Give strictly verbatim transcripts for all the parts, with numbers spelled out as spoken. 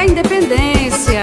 da independência.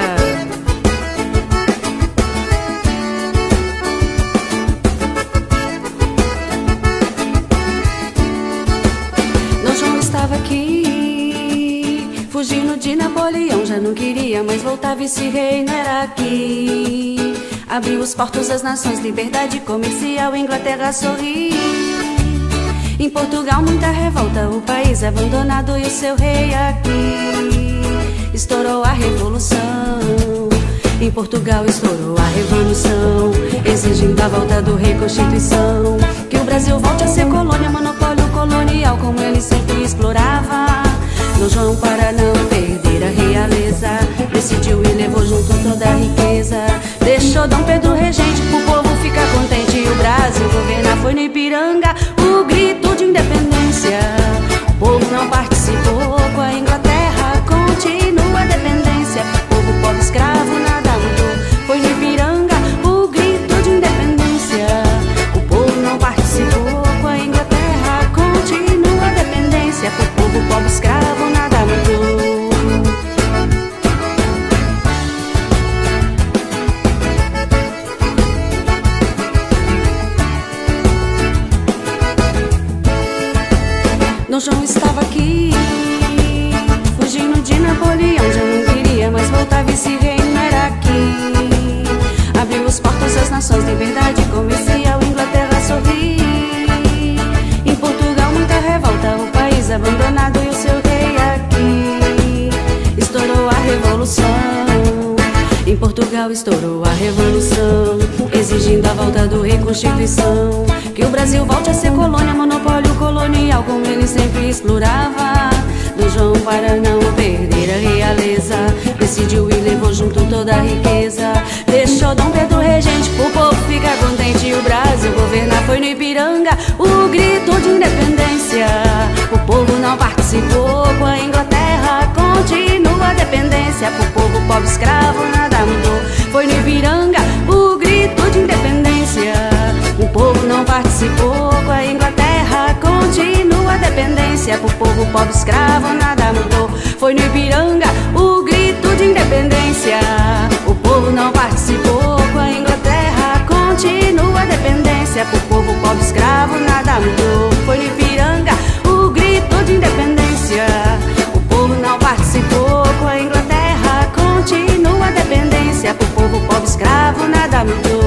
Dom João estava aqui, fugindo de Napoleão, já não queria mais voltar, vice-rei não era aqui. Abriu os portos às nações, liberdade comercial, Inglaterra sorri. Em Portugal muita revolta, o país abandonado e o seu rei aqui. Estourou a revolução, em Portugal estourou a revolução, exigindo a volta do rei Constituição. Que o Brasil volte a ser colônia, monopólio colonial, como ele sempre explorava. Dom João, para não perder a realeza, decidiu e levou junto toda a riqueza. Deixou Dom Pedro regente, pro povo ficar contente, e o Brasil governar. Foi no Ipiranga o grito de independência. O povo não participou, com a Inglaterra continua a dependência. O povo pobre escravo nada mudou. Foi no Ipiranga o grito de independência. O povo não participou, com a Inglaterra continua a dependência. O povo pobre escravo nada mudou. Dom João estava aqui, fugindo de Napoleão, já não queria mais voltar, vice-rei não era aqui. Abriu os portos às nações, liberdade comercial, Inglaterra sorri. Em Portugal muita revolta, o país abandonado e o seu rei aqui. Estourou a revolução, em Portugal estourou a revolução, exigindo a volta do rei Constituição. Que o Brasil volte a ser colônia, monopólio colonial, como ele sempre explorava. Dom João, para não perder a realeza, decidiu e levou junto toda a riqueza. Deixou Dom Pedro regente, pro povo ficar contente, e o Brasil governar. Foi no Ipiranga o grito de independência. O povo não participou, com a Inglaterra continua a dependência. Pro povo pobre escravo nada mudou. Foi no Ipiranga o grito de independência. O povo não participou, com a Inglaterra continua a dependência. Pro povo pobre escravo nada mudou. Foi no Ipiranga o grito de independência. O povo não participou, com a Inglaterra continua a dependência. Pro povo pobre escravo nada mudou. Foi no Ipiranga o grito de independência. O povo não participou, com a Inglaterra continua a dependência. Pro povo pobre escravo nada mudou.